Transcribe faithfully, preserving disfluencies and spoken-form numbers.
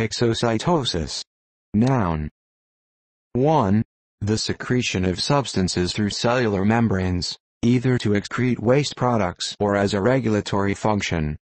Exocytosis. Noun. one. The secretion of substances through cellular membranes, either to excrete waste products or as a regulatory function.